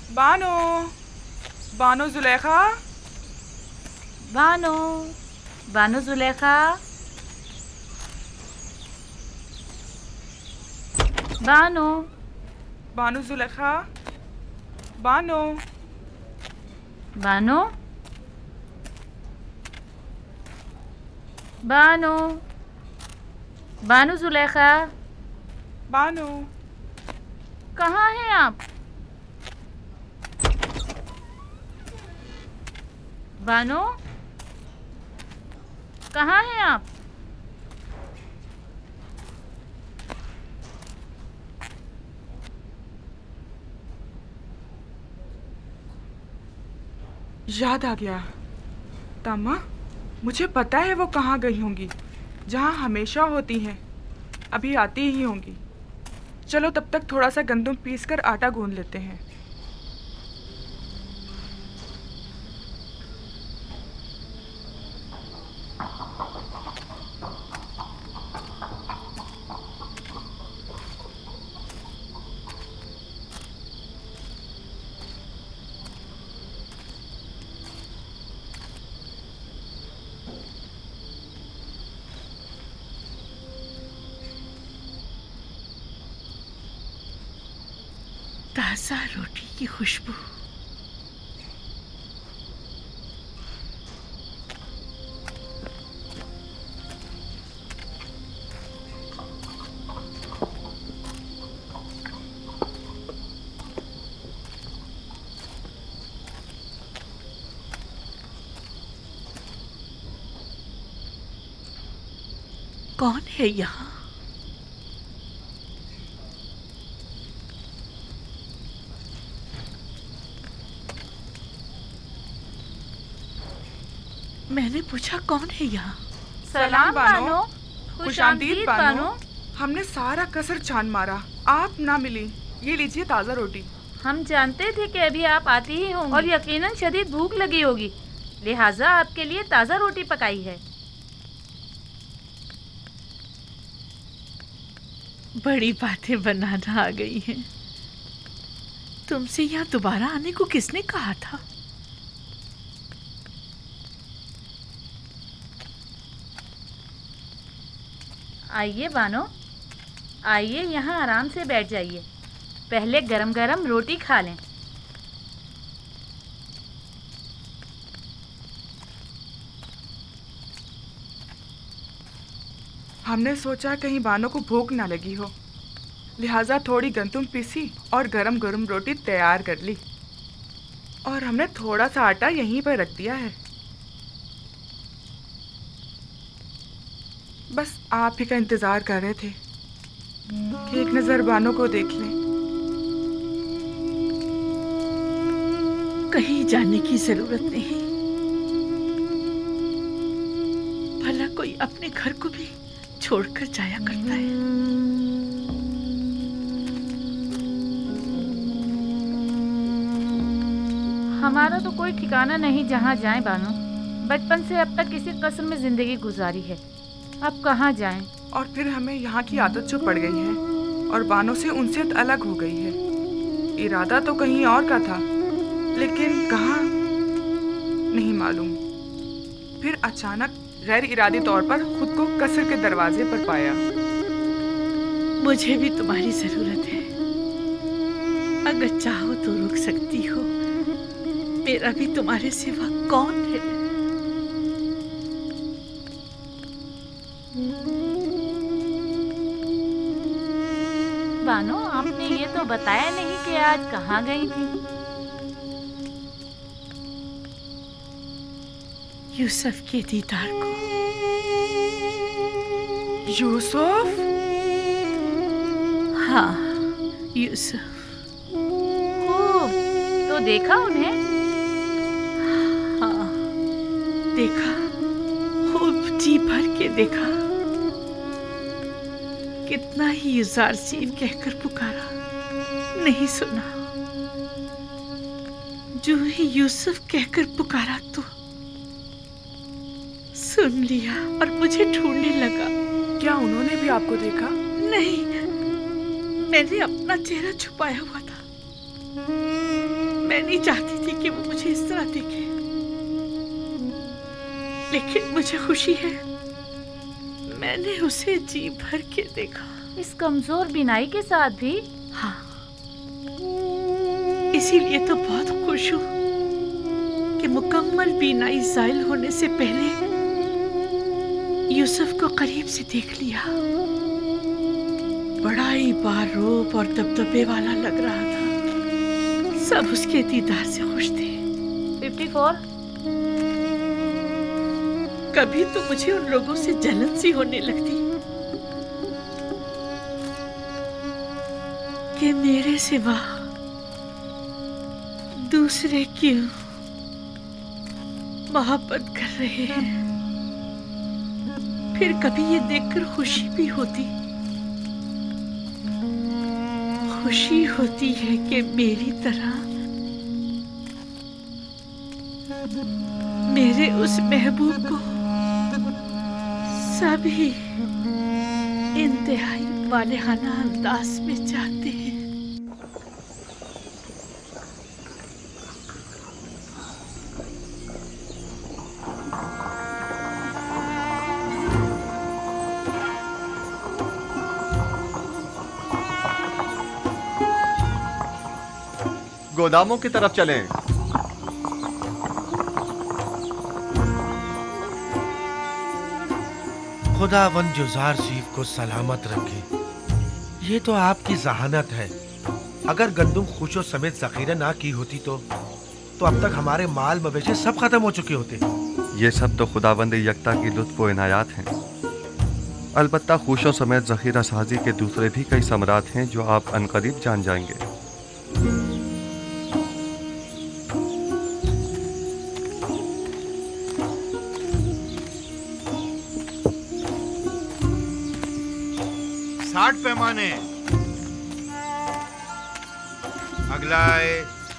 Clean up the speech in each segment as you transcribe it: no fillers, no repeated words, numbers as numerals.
बानो, बानो जुलेखा, बानो, बानो जुलेखा, बानो, बानो जुलेखा, बानो, बानो, बानो, बानो जुलेखा, बानो, कहाँ हैं आप? बानो, कहाँ हैं आप? याद आ गया। तामा, मुझे पता है वो कहाँ गई होंगी। जहाँ हमेशा होती हैं, अभी आती ही होंगी। चलो तब तक थोड़ा सा गंदम पीसकर आटा गूंद लेते हैं। ताज़ा रोटी की खुशबू। कौन है यहाँ? मैंने पूछा कौन है यहाँ? सलाम बानो, खुशामदीद बानो। हमने सारा कसर छान मारा, आप ना मिली। ये लीजिए ताज़ा रोटी। हम जानते थे कि अभी आप आती ही होंगी और यकीनन शदीद भूख लगी होगी, लिहाजा आपके लिए ताज़ा रोटी पकाई है। बड़ी बातें बनाना आ गई हैं। तुमसे यहाँ दोबारा आने को किसने कहा था? आइए बानो, आइए यहाँ आराम से बैठ जाइए। पहले गरम गरम रोटी खा लें। हमने सोचा कहीं बानो को भूख ना लगी हो, लिहाजा थोड़ी गंदम पीसी और गरम गरम रोटी तैयार कर ली। और हमने थोड़ा सा आटा यहीं पर रख दिया है। बस आप ही का इंतज़ार कर रहे थे कि एक नज़र बानो को देख लें। कहीं जाने की जरूरत नहीं। भला कोई अपने घर को भी छोड़कर जाया करता है। हमारा तो कोई ठिकाना नहीं जहाँ जाएं बानो। बचपन से अब तक इसी कस्र में जिंदगी गुजारी है, अब कहाँ जाएं? और फिर हमें यहाँ की आदत जो पड़ गई है और बानो से उनसे अलग हो गई है। इरादा तो कहीं और का था, लेकिन कहाँ नहीं मालूम। फिर अचानक गैर इरादी तौर पर खुद को कसर के दरवाजे पर पाया। मुझे भी तुम्हारी जरूरत है। अगर चाहो तो रुक सकती हो। मेरा भी तुम्हारे सिवा कौन है? बानो, आपने ये तो बताया नहीं कि आज कहाँ गई थी। यूसुफ के दीदार को। यूसुफ? हाँ, यूसुफ। खूब, तो देखा उन्हें? हाँ, देखा, खूब जी भर के देखा। कितना ही युज़ारसीन कहकर पुकारा, नहीं सुना। जो ही यूसुफ कहकर पुकारा तो सुन लिया और मुझे ढूंढने लगा। क्या उन्होंने भी आपको देखा? नहीं, मैंने अपना चेहरा छुपाया हुआ था। मैं नहीं चाहती थी कि वो मुझे इस तरह देखे, लेकिन मुझे खुशी है मैंने उसे जी भर के देखा। इस कमजोर बीनाई के साथ भी? हाँ, इसीलिए तो बहुत खुश हूँ कि मुकम्मल बीनाई ज़ाइल होने से पहले यूसुफ को करीब से देख लिया। बड़ा ही बारूप और दबदबे वाला लग रहा था। सब उसके दीदार से खुश थे। 54। कभी तो मुझे उन लोगों से जलन सी होने लगती कि मेरे सिवा दूसरे क्यों मोहब्बत कर रहे हैं। फिर कभी ये देखकर खुशी भी होती, खुशी होती है कि मेरी तरह मेरे उस महबूब को सभी इंतहाई वालेहाना अंदाज में चाहते हैं। गोदामों की तरफ चलें। खुदावंद जुज़ार सीफ को सलामत रखे। ये तो आपकी जहानत है। अगर गंदुम खुशो समेत ज़ख़ीरा ना की होती तो अब तक हमारे माल मवेशी सब खत्म हो चुके होते। ये सब तो खुदावंद यकता की लुत्फ़ व इनायात हैं। अलबत्ता खुशों समेत ज़ख़ीरा साजी के दूसरे भी कई समरात हैं जो आप अनकरीब जान जाएंगे। पैमाने अगला है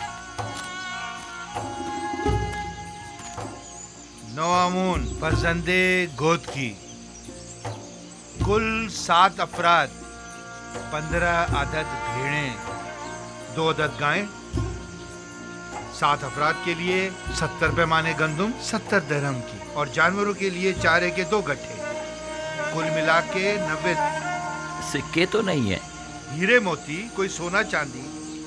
9 आमून फरजंदे गोद की। कुल 7 अफराद, 15 अदद भेड़ें, 2 अदद गायें। 7 अफराद के लिए 70 पैमाने गंदुम 70 दरहम की, और जानवरों के लिए चारे के 2 गट्ठे। कुल मिला के 90। सिक्के तो नहीं है? हीरे मोती, कोई सोना चांदी?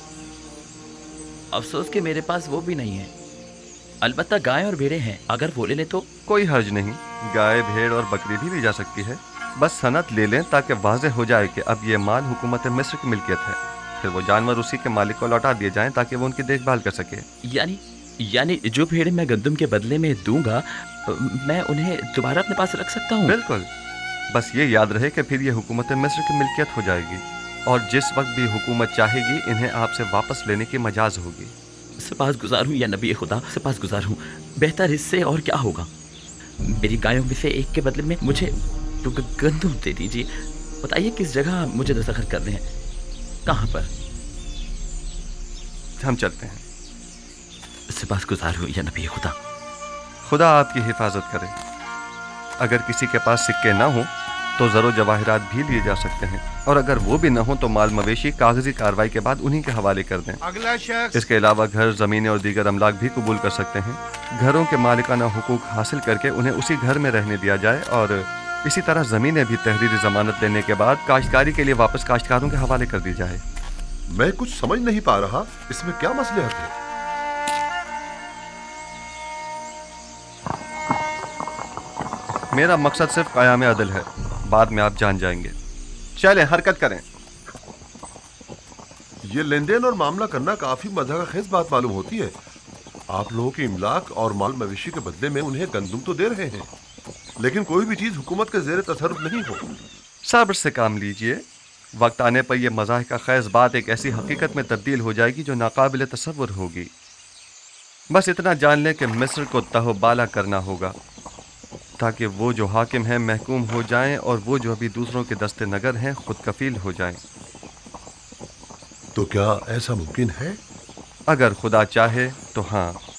अफसोस कि मेरे पास वो भी नहीं है। अलबत्ता गाय और भेड़ें हैं, अगर वो ले लें तो। कोई हर्ज नहीं, गाय भेड़ और बकरी भी ली जा सकती है। बस सनद ले लें ताकि वाज़ेह हो जाए कि अब ये माल हुकूमत मिस्र की मिल्कियत है। फिर वो जानवर उसी के मालिक को लौटा दिए जाएं ताकि वो उनकी देखभाल कर सके। यानी जो भेड़ें मैं गंदुम के बदले में दूंगा, मैं उन्हें दोबारा अपने पास रख सकता हूँ? बिल्कुल। बस ये याद रहे कि फिर ये हुकूमत मिस्र की मिल्कियत हो जाएगी, और जिस वक्त भी हुकूमत चाहेगी इन्हें आपसे वापस लेने की मजाज होगी। सपासगुजार हूँ या नबी खुदा, सपासगुजार हूँ। बेहतर इससे और क्या होगा। मेरी गायों में से एक के बदले में मुझे गंदुम दे दीजिए। बताइए किस जगह मुझे दस्तखत करने हैं, कहाँ पर? हम चलते हैं। सपासगुजार हूँ या नबी खुदा। खुदा आपकी हिफाजत करे। अगर किसी के पास सिक्के ना हो तो ज़रो जवाहिरात भी लिए जा सकते हैं, और अगर वो भी ना हो तो माल मवेशी कागजी कार्रवाई के बाद उन्हीं के हवाले कर दें। अगला शख्स। इसके अलावा घर, ज़मीनें और दीगर अमलाक भी कबूल कर सकते हैं। घरों के मालिकाना हुकूक हासिल करके उन्हें उसी घर में रहने दिया जाए, और इसी तरह ज़मीनें भी तहरीरी ज़मानत लेने के बाद काश्तकारी के लिए वापस काश्तकारों के हवाले कर दी जाए। मैं कुछ समझ नहीं पा रहा, इसमें क्या मसलहत है? मेरा मकसद सिर्फ क़याम अदल है, बाद में आप जान जाएंगे। चलें, हरकत करें। ये लेन देन और मामला करना काफी मज़ाक़खेज़ बात मालूम होती है। आप लोगों की इमलाक और माल मवेशी के बदले में उन्हें गंदुम तो दे रहे हैं, लेकिन कोई भी चीज हुकूमत के ज़ेरे तसर्रुफ नहीं हो। सब्र से काम लीजिए। वक्त आने पर यह मज़ाक़खेज़ बात एक ऐसी हकीकत में तब्दील हो जाएगी जो नाकाबिल तसव्वुर होगी। बस इतना जान लें कि मिस्र को तहबाला करना होगा ताकि वो जो हाकिम हैं महकूम हो जाएं, और वो जो अभी दूसरों के दस्ते नगर हैं खुद कफील हो जाएं। तो क्या ऐसा मुमकिन है? अगर खुदा चाहे तो हाँ।